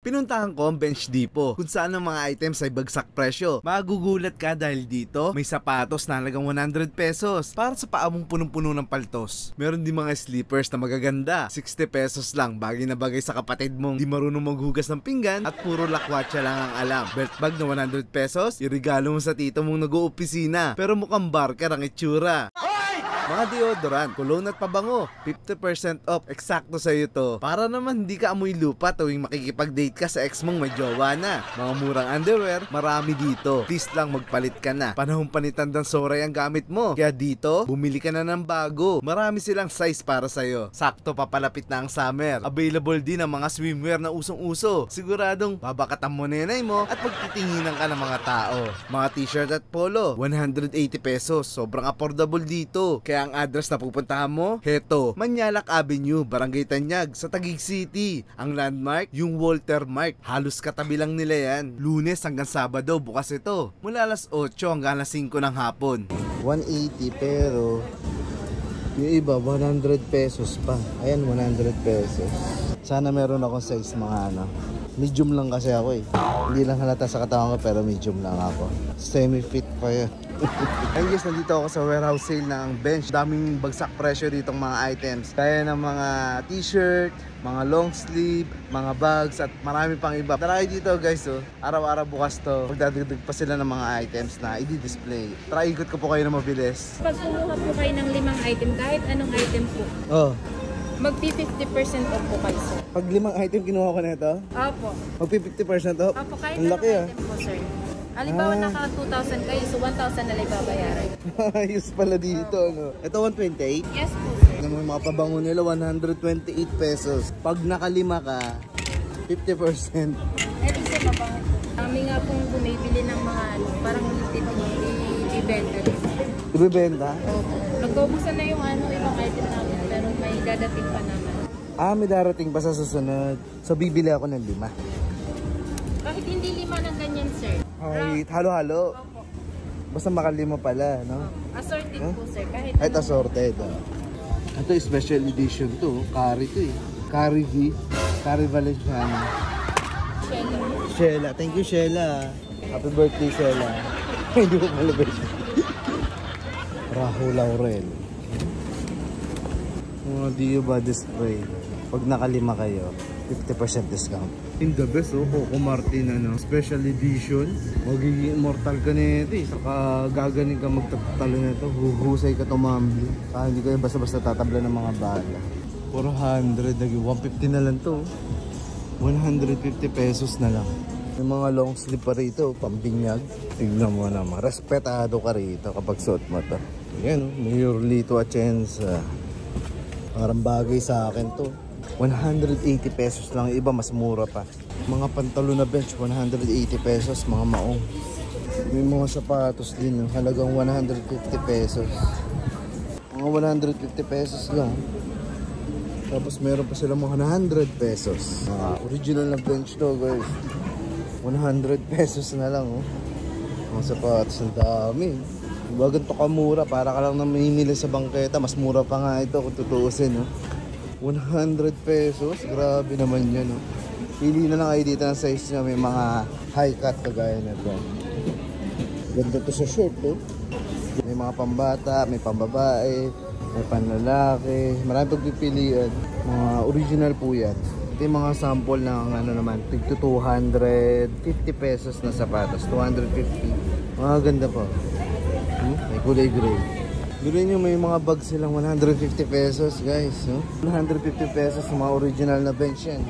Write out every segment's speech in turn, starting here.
Pinuntahan ko ang Bench Depot kung saan ang mga items ay bagsak presyo. Magugulat ka dahil dito may sapatos na halagang 100 pesos para sa paa mong punong-puno ng paltos. Meron din mga slippers na magaganda, 60 pesos lang, bagay na bagay sa kapatid mong di marunong maghugas ng pinggan at puro lakwatsa lang ang alam. Belt bag na 100 pesos, iregalo mo sa tito mong nag-oopisina pero mukhang barker ang itsura. Mga deodorant, cologne at pabango, 50% off, eksakto sa'yo to. Para naman hindi ka amoy lupa tuwing makikipag-date ka sa ex mong may jowa na. Mga murang underwear, marami dito. Please lang magpalit ka na. Panahon panitan ng soray ang gamit mo. Kaya dito, bumili ka na ng bago. Marami silang size para sa'yo. Sakto papalapit na ang summer. Available din ang mga swimwear na usong-uso. Siguradong babakatan mo nenay mo at pagtitinginan ka ng mga tao. Mga t-shirt at polo, 180 pesos. Sobrang affordable dito. Kaya ang address na pupuntahan mo, heto, Manyalak Avenue, Barangay Tanyag, sa Taguig City. Ang landmark, yung Walter Mark. Halos katabi lang nila yan. Lunes hanggang Sabado, bukas ito. Mula alas 8 hanggang alas 5 ng hapon. 180 pero yung iba 100 pesos pa. Ayan, 100 pesos. Sana meron akong size mga ano. Medium lang kasi ako eh. Hindi lang halata sa katawan ko pero medium lang ako. Semi-fit pa yan. Ayun guys, nandito ako sa warehouse sale ng Bench. Daming bagsak presyo ditong mga items. Kaya ng mga t-shirt, mga long sleeve, mga bags at marami pang iba. Tara kayo dito guys, oh. Araw-araw bukas to. Magdadagdag pa sila ng mga items na i-display. Tara, ikot ko po kayo na mabilis. Pag kumuha po kayo ng 5 item, kahit anong item po, magpi-50% off po kayo, sir. Pag 5 item kinuha ko na ito? Opo. Magpi-50% off? Opo, kahit ang anong laki item po, sir. Halimbawa naka 2,000 kayo, so 1,000 na lang babayaran. Ayos pala dito, no? Ito 128? Yes po, sir. Yung mga pabango nila, 128 pesos. Pag nakalima ka, 50%. Ito sa pabango po. Kami nga pong bumibili ng mga ano, parang i-benta. Ibibenta? Opo. Nagkaubusan na yung ano, ibang item namin, pero may dadating pa naman. Ah, may darating pa sa susunod. So, bibili ako ng 5. Kahit hindi 5 ng ganyan, sir. Kahit halo-halo. Opo. Basta makalima pala, no? Assorted po, sir. Kahit Kahit assorted. Ito, special edition to. Curry to eh. Curry V. Curry Valenciano. Shella. Shella. Thank you, Shella. Happy birthday, Shella. Hindi ko pala birthday. Rahul Laurel. Mga Dio body spray. Pag nakalima kayo, 50% discount. In the best, oh, Coco Martin, ano, special edition. Magiging immortal ka nito eh. Saka gagaling ka magtatalo nito. Huhusay ka tumambli. Hindi kayo basta-basta tatabla ng mga bala. 400, naging 150 na lang to. 150 pesos na lang. May mga long sleeve pa rito, pambinyag. Tignan mo naman, respetado ka rito kapag suot mo to. Yan, oh, Mayor Lito Atienza. Parang bagay sa akin to. 180 pesos lang, iba mas mura pa. Mga pantalo na Bench, 180 pesos, mga maong. May mga sapatos din, halagang 150 pesos. Mga 150 pesos lang. Tapos meron pa sila mga 100 pesos. Original na Bench to guys. 100 pesos na lang, oh. Mga sapatos, ang dami. Diba ganito kamura, para ka lang namimili sa bangketa. Mas mura pa nga ito kung tutuusin, oh. 100 pesos, grabe naman yan, oh. Pili na lang kayo dito ng size nyo. May mga high cut kagaya na ito. Ganda to sa short, oh. May mga pambata, may pambabae, may panlalaki. Maraming pagpipilian. Mga original po yan. Ito yung mga sample ng ano naman, tig to 250 pesos na sapatos. 250. Mga ganda po. May kulay gray. Ganoon nyo, may mga bag silang 150 pesos guys, no? 150 pesos mga original na bench yan.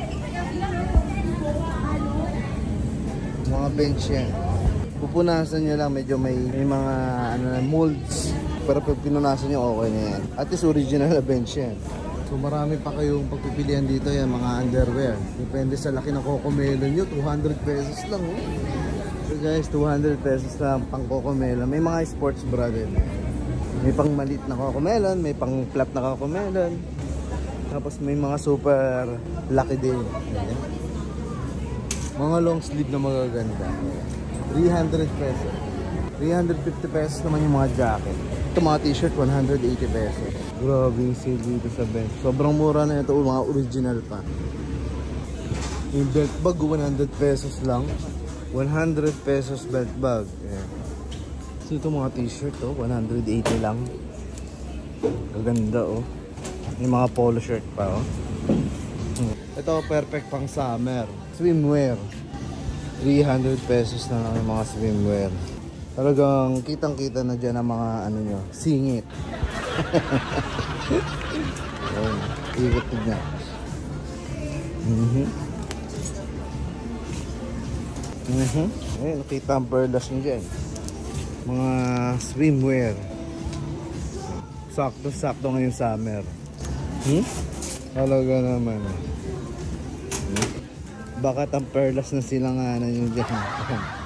Mga bench yan. Pupunasan nyo lang, medyo may mga ano, molds. Pero pag pinunasan nyo, okay na yan. At least original na bench yan. So marami pa kayong pagpipilian dito yan, mga underwear. Depende sa laki ng Cocomelon nyo, 200 pesos lang, oh. So guys, 200 pesos lang pang Cocomelon. May mga sports bra din. May pang malit na Cocomelon, may pang flat na Cocomelon. Tapos may mga super laki din. Ayan. Mga long sleeve na magaganda. 300 pesos. 350 pesos naman yung mga jacket. Ito mga t-shirt, 180 pesos. Grabe yung sale dito sa bench. Sobrang mura na ito, mga original pa. Yung belt bag, 100 pesos lang. 100 pesos belt bag. Ayan. So ito mga t-shirt, oh, 180 lang. Gaganda, oh. Yung mga polo shirt pa, oh. Ito, perfect pang summer. Swimwear. 300 pesos na lang yung mga swimwear. Talagang kitang-kita na dyan ang mga ano nyo, singit. Ayan, ikot niya. Ayan, nakita ang perlas nyo dyan. Mga swimwear. Sakto-sakto ngayong summer. Talaga naman. Bakit ang perlas na silanganan nyo dyan?